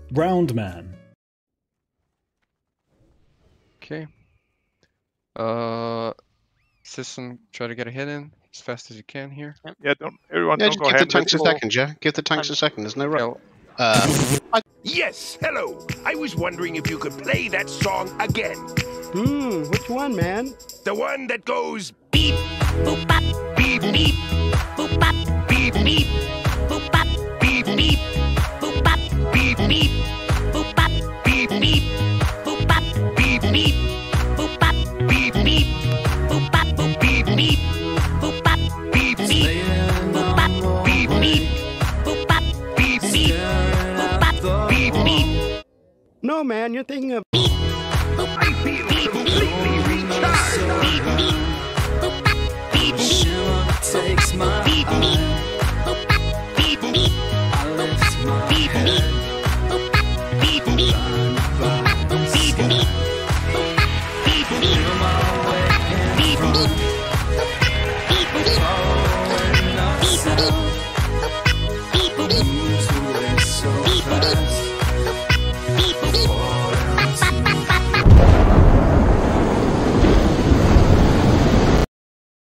Round man. Okay. System, try to get a hit in as fast as you can here. Yeah, everyone Yeah, don't just go give the ahead. tanks a second, yeah? Give the tanks a second, there's no rush. Yes, hello. I was wondering if you could play that song again. Which one, man? The one that goes beep, boop, bop, beep, beep, boop, bop, beep, beep, boop, bop, beep, beep, boop, bop, beep, beep, boop, bop, beep, beep, boop, bop, beep, beep, boop, bop, beep, beep, boop, bop, beep, beep, boop, bop, beep, beep, boop, bop, beep, beep, boop, bop, beep, beep, boop, bop, beep, beep. No, man, you're thinking of... I feel completely recharged. Beep, beep. Boop, bop, beep, beep. Takes my Beep, beep. Boop, bop, beep, beep. Boop, bop, beep, beep. Boop, bop, beep, beep. Boop, bop, beep, beep. Boop, bop, beep, beep. Beep, beep.